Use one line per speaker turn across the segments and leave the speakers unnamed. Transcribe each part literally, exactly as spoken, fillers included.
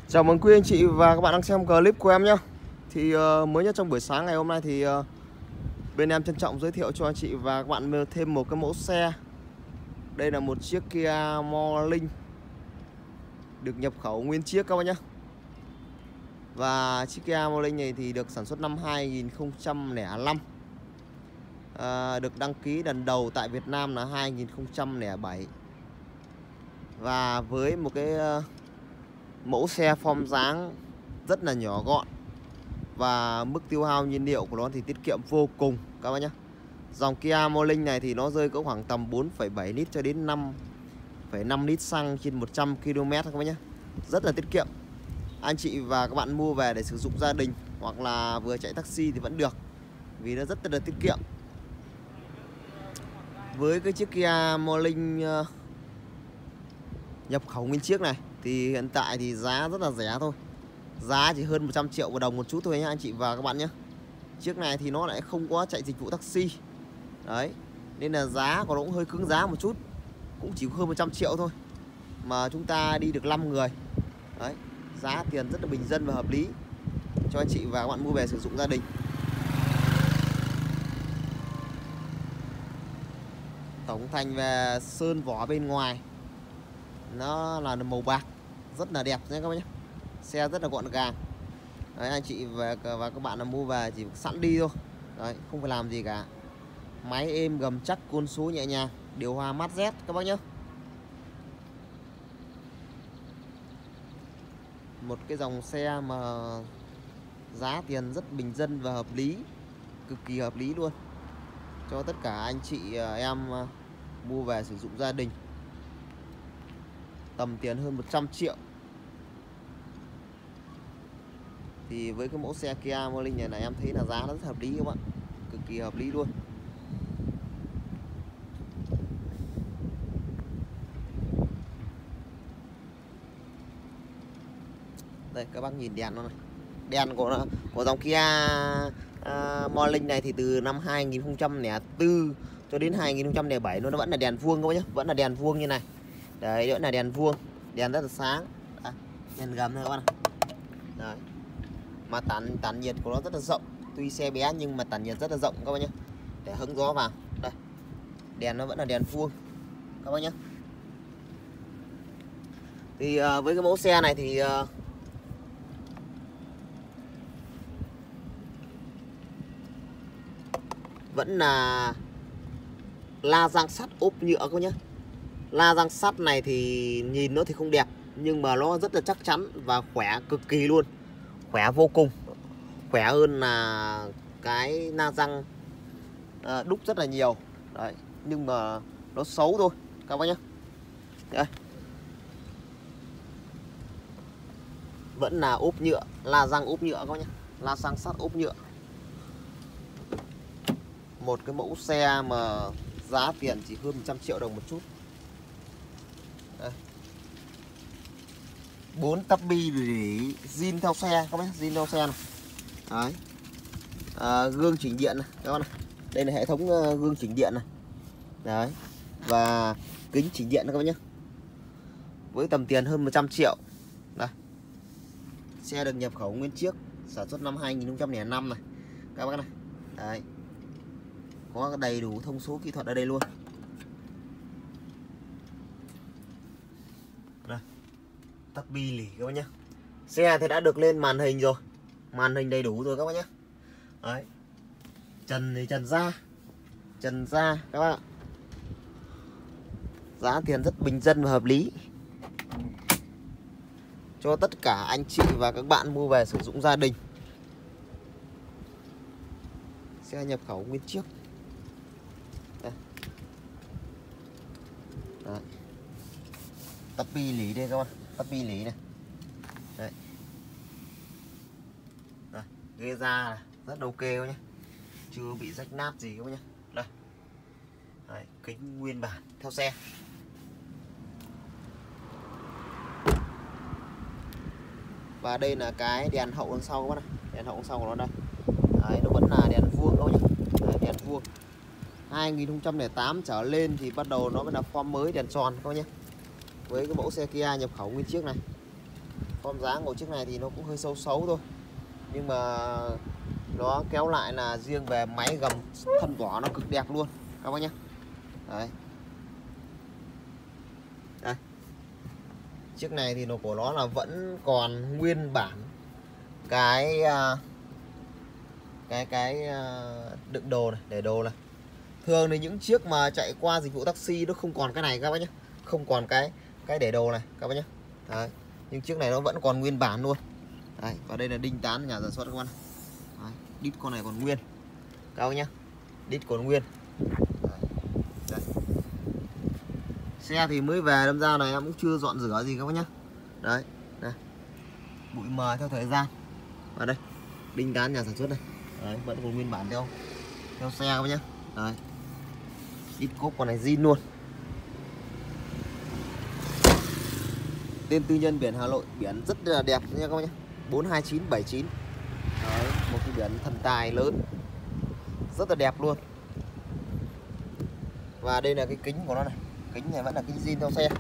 Chào mừng quý anh chị và các bạn đang xem clip của em nhé. Thì uh, mới nhất trong buổi sáng ngày hôm nay thì uh, bên em trân trọng giới thiệu cho anh chị và các bạn thêm một cái mẫu xe. Đây là một chiếc Kia Morning được nhập khẩu nguyên chiếc các bạn nhé. Và chiếc Kia Morning này thì được sản xuất năm hai nghìn không trăm lẻ năm, uh, được đăng ký lần đầu tại Việt Nam là hai nghìn không trăm lẻ bảy. Và với một cái uh, mẫu xe form dáng rất là nhỏ gọn và mức tiêu hao nhiên liệu của nó thì tiết kiệm vô cùng các bác nhé. Dòng Kia Morning này thì nó rơi có khoảng tầm bốn phẩy bảy lít cho đến năm phẩy năm lít xăng trên một trăm ki lô mét các bác nhé. Rất là tiết kiệm. Anh chị và các bạn mua về để sử dụng gia đình hoặc là vừa chạy taxi thì vẫn được, vì nó rất là tiết kiệm. Với cái chiếc Kia Morning uh, nhập khẩu nguyên chiếc này thì hiện tại thì giá rất là rẻ thôi. Giá chỉ hơn một trăm triệu một đồng một chút thôi nhé anh chị và các bạn nhé. Chiếc này thì nó lại không có chạy dịch vụ taxi. Đấy, nên là giá của nó cũng hơi cứng giá một chút. Cũng chỉ hơn một trăm triệu thôi mà chúng ta đi được năm người. Đấy, giá tiền rất là bình dân và hợp lý cho anh chị và các bạn mua về sử dụng gia đình. Tổng thành về sơn vỏ bên ngoài nó là màu bạc, rất là đẹp nhé các bác nhé. Xe rất là gọn gàng. Đấy, anh chị và, và các bạn là mua về chỉ sẵn đi thôi. Đấy, không phải làm gì cả. Máy êm gầm chắc, côn số nhẹ nhàng, điều hòa mát rét các bác nhé. Một cái dòng xe mà giá tiền rất bình dân và hợp lý, cực kỳ hợp lý luôn cho tất cả anh chị em mua về sử dụng gia đình. Tầm tiền hơn một trăm triệu thì với cái mẫu xe Kia Morning này là em thấy là giá nó rất hợp lý các bạn, cực kỳ hợp lý luôn. Đây các bác nhìn đèn nó này. Đèn của của dòng Kia uh, Morning này thì từ năm hai nghìn không trăm lẻ bốn cho đến hai nghìn không trăm lẻ bảy nó vẫn là đèn vuông các bác nhé, vẫn là đèn vuông như này. Đấy, vẫn là đèn vuông, đèn rất là sáng. Đấy, đèn gầm thôi các bạn. Đấy. Mà tản tản nhiệt của nó rất là rộng, tuy xe bé nhưng mà tản nhiệt rất là rộng các bác nhé, để hứng gió vào. Đây, đèn nó vẫn là đèn vuông các bác nhé. Thì uh, với cái mẫu xe này thì uh, vẫn là la răng sắt ốp nhựa các bác nhé. La răng sắt này thì nhìn nó thì không đẹp nhưng mà nó rất là chắc chắn và khỏe cực kỳ luôn, khỏe vô cùng, khỏe hơn là cái la răng à, đúc rất là nhiều. Đấy, nhưng mà nó xấu thôi các bác nhé. Đây, vẫn là ốp nhựa, la răng ốp nhựa các bác nhé, la răng sắt ốp nhựa. Một cái mẫu xe mà giá tiền chỉ hơn một trăm triệu đồng một chút. Đây, bốn tắp bi để zin theo xe các bác, zin theo xe này. Đấy, à, gương chỉnh điện này các bác này. Đây là hệ thống uh, gương chỉnh điện này. Đấy, và kính chỉnh điện các bác nhé. Với tầm tiền hơn một trăm triệu. Đây, xe được nhập khẩu nguyên chiếc, sản xuất năm hai nghìn không trăm lẻ năm này các bác này. Đấy, có đầy đủ thông số kỹ thuật ở đây luôn. Đây, tắp bi lì các bác nhé. Xe thì đã được lên màn hình rồi, màn hình đầy đủ rồi các bác nhé. Đấy, trần thì trần da, trần da các bác ạ. Giá tiền rất bình dân và hợp lý cho tất cả anh chị và các bạn mua về sử dụng gia đình. Xe nhập khẩu nguyên chiếc. Đây. Đấy, tắp bi lì đây các bạn, tắp bi lì này. Đấy, đây, ghế da này, rất ok nhé, chưa bị rách nát gì các bác nhé. Đây, đấy, kính nguyên bản theo xe. Và đây là cái đèn hậu đằng sau các bác này, đèn hậu đằng sau của nó đây. Đấy, nó vẫn là đèn vuông các bác nhé. Đấy, đèn vuông. hai nghìn không trăm lẻ tám trở lên thì bắt đầu nó mới là form mới đèn tròn các bác nhé. Với cái mẫu xe Kia nhập khẩu nguyên chiếc này, Con giá ngồi chiếc này thì nó cũng hơi xấu xấu thôi, nhưng mà nó kéo lại là riêng về máy gầm thân vỏ nó cực đẹp luôn các bác nhé. Đấy. Đây. Chiếc này thì nó của nó là vẫn còn nguyên bản cái cái cái đựng đồ này, để đồ này. Thường thì những chiếc mà chạy qua dịch vụ taxi nó không còn cái này các bác nhé, không còn cái cái để đồ này các bác nhé. Đấy. Nhưng chiếc này nó vẫn còn nguyên bản luôn. Đấy. Và đây là đinh tán nhà sản xuất các bạn. Đấy. Đít con này còn nguyên các bác nhé, đít còn nguyên. Đấy. Đấy. Xe thì mới về đâm ra này em cũng chưa dọn rửa gì các bác nhé. Đấy. Đây. Bụi mờ theo thời gian. Và đây đinh tán nhà sản xuất này. Đấy. Vẫn còn nguyên bản theo theo xe các bác nhé. Đấy. Đít cốp con này zin luôn. Tên tư nhân biển Hà Nội, biển rất là đẹp nha các bác nhé. bốn hai chín bảy chín. Đấy, một cái biển thần tài lớn, rất là đẹp luôn. Và đây là cái kính của nó này, kính này vẫn là kính zin theo xe.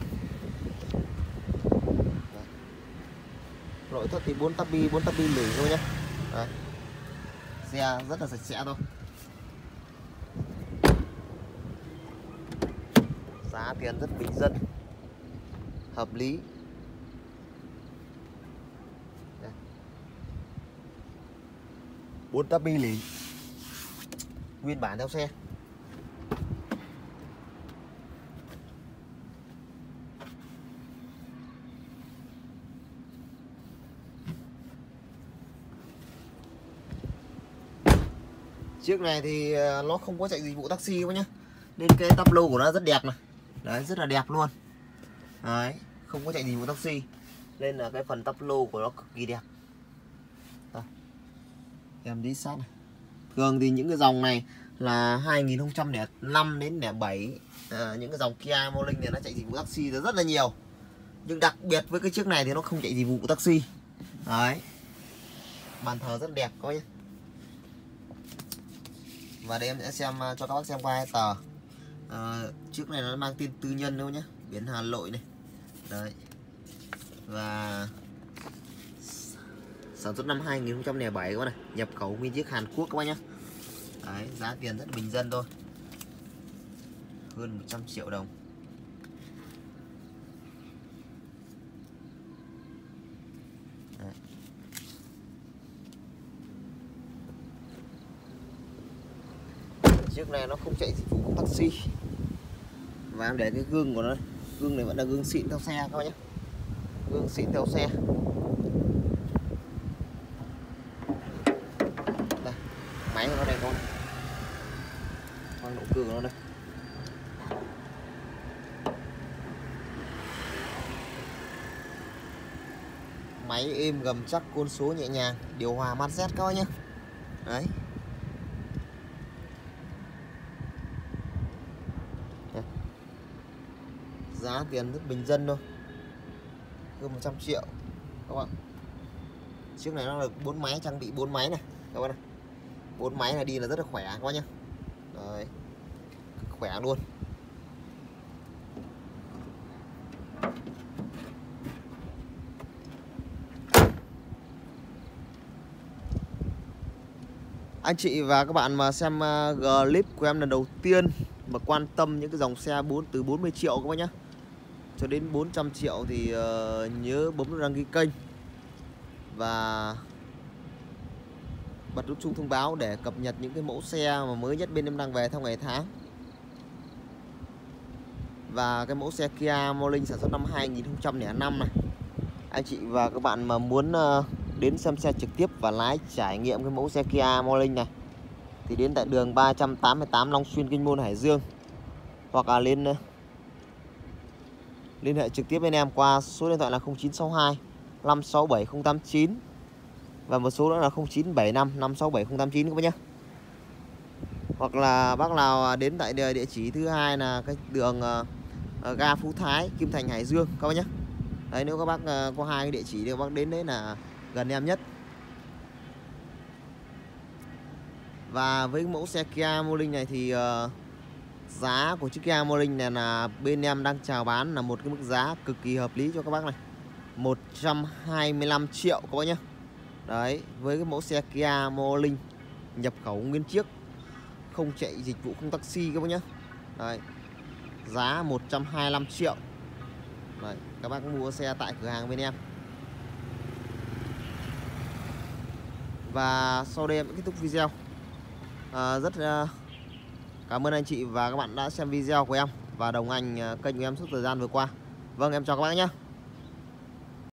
Đấy. Nội thất thì bốn tắp bi, bốn tắp bi lửi thôi nhé. Đấy. Xe rất là sạch sẽ thôi. Giá tiền rất bình dân, hợp lý. Bốn tắp bi lỉ, nguyên bản theo xe. Chiếc này thì nó không có chạy dịch vụ taxi các nhá, nên cái tắp lô của nó rất đẹp này. Đấy, rất là đẹp luôn. Đấy, không có chạy dịch vụ taxi nên là cái phần tắp lô của nó cực kỳ đẹp. Đây. Em đi sát này. Thường thì những cái dòng này là hai nghìn không trăm lẻ năm đến lẻ bảy, à, những cái dòng Kia Morning này nó chạy dịch vụ taxi rất là nhiều. Nhưng đặc biệt với cái chiếc này thì nó không chạy dịch vụ taxi. Đấy. Bàn thờ rất đẹp coi nhé. Và đây em sẽ xem cho các bác xem qua hai tờ. À, chiếc này nó mang tên tư nhân đâu nhé, biển Hà Nội này. Đấy. Và sản xuất năm hai nghìn không trăm lẻ bảy các bác này, nhập khẩu nguyên chiếc Hàn Quốc các bác nhé. Đấy, giá tiền rất bình dân thôi, hơn một trăm triệu đồng. Đấy. Chiếc này nó không chạy dịch vụ taxi. Và em để cái gương của nó, gương này vẫn là gương xịn theo xe các bác nhé, gương xịn theo xe. Đây, máy của nó đây con, con động cơ của nó đây. Máy êm gầm chắc, côn số nhẹ nhàng, điều hòa mát rét các bác nhé. Đấy. Giá tiền rất bình dân thôi, hơn một trăm triệu các bạn. Chiếc này nó là bốn máy, trang bị bốn máy này các bạn này. Bốn máy này đi là rất là khỏe các bác nhé. Đấy. Khỏe luôn. Anh chị và các bạn mà xem clip của em lần đầu tiên mà quan tâm những cái dòng xe bốn từ bốn mươi triệu các bác nhé cho đến bốn trăm triệu thì uh, nhớ bấm nút đăng ký kênh và bật nút chuông thông báo để cập nhật những cái mẫu xe mà mới nhất bên em đang về theo ngày tháng. Và cái mẫu xe Kia Morning sản xuất năm hai nghìn không trăm lẻ năm này, anh chị và các bạn mà muốn uh, đến xem xe trực tiếp và lái trải nghiệm cái mẫu xe Kia Morning này thì đến tại đường ba trăm tám mươi tám Long Xuyên, Kinh Môn, Hải Dương, hoặc là lên uh, liên hệ trực tiếp bên em qua số điện thoại là không chín sáu hai năm sáu bảy không tám chín và một số nữa là không chín bảy năm năm sáu bảy không tám chín các bác nhé. Hoặc là bác nào đến tại địa chỉ thứ hai là cái đường uh, ga Phú Thái, Kim Thành, Hải Dương các bác nhé. Đấy, nếu các bác uh, có hai cái địa chỉ thì các bác đến đấy là gần em nhất. Và với mẫu xe Kia Morning này thì uh, giá của chiếc Kia Morning này là bên em đang chào bán là một cái mức giá cực kỳ hợp lý cho các bác này. một trăm hai mươi lăm triệu các bác nhé. Đấy, với cái mẫu xe Kia Morning nhập khẩu nguyên chiếc, không chạy dịch vụ, không taxi các bác nhé. Đấy, giá một trăm hai mươi lăm triệu. Đấy, các bác mua xe tại cửa hàng bên em. Và sau đây em kết thúc video. à, Rất uh, cảm ơn anh chị và các bạn đã xem video của em và đồng hành uh, kênh của em suốt thời gian vừa qua. Vâng, em chào các bác nhé.